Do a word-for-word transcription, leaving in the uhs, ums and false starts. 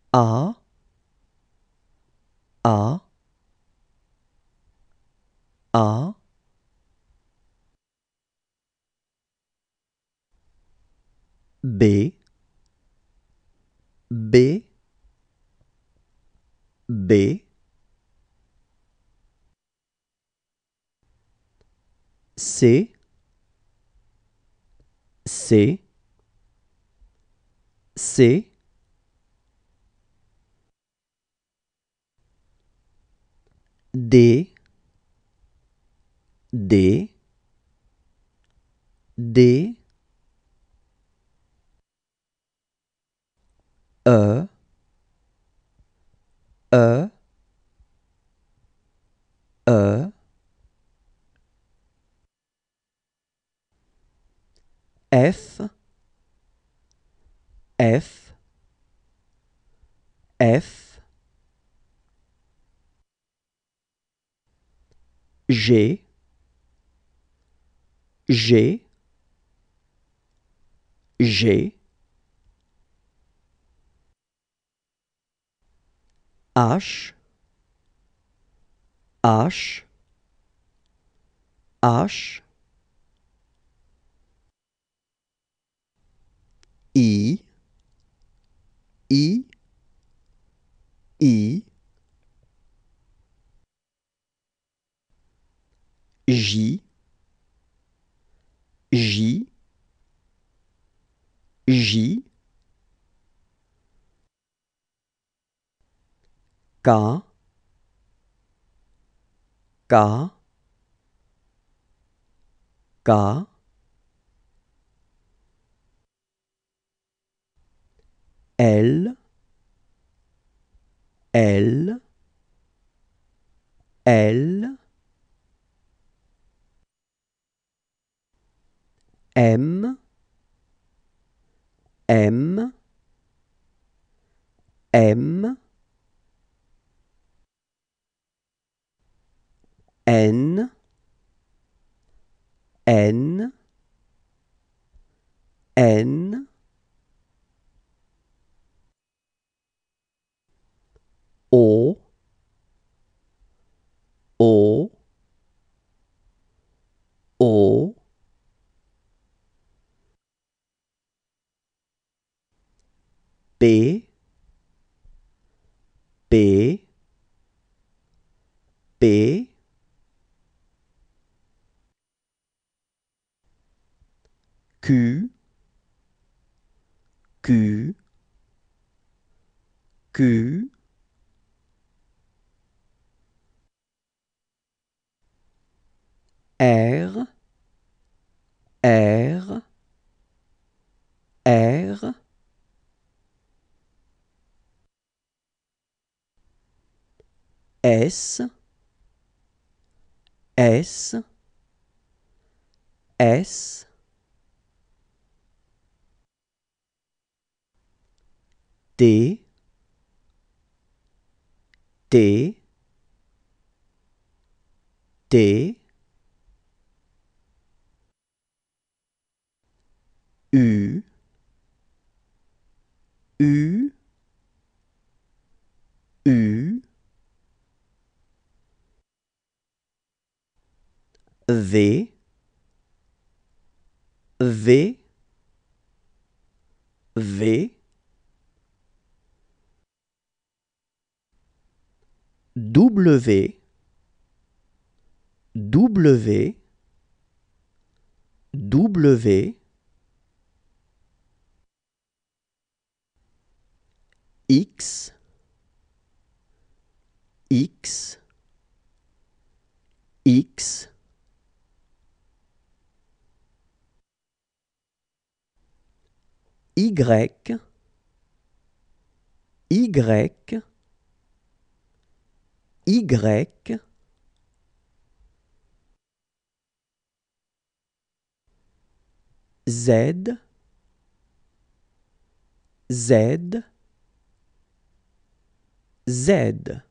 A, A, A, B, B, B, C, C, C, D, D, D, E, E, E, F, F, F, G, G, G, H, H, H, I, I, I, J, J, J, K, K, K, L, L, L, M, M, M, N, N, N, O, O, O, P, P, P, Q, Q, Q, R, R, R, S, S, S, T, T, T, U, U, U, V, V, V, W, W, W, X, X, X, Y, Y, Y, Z, Z, Z.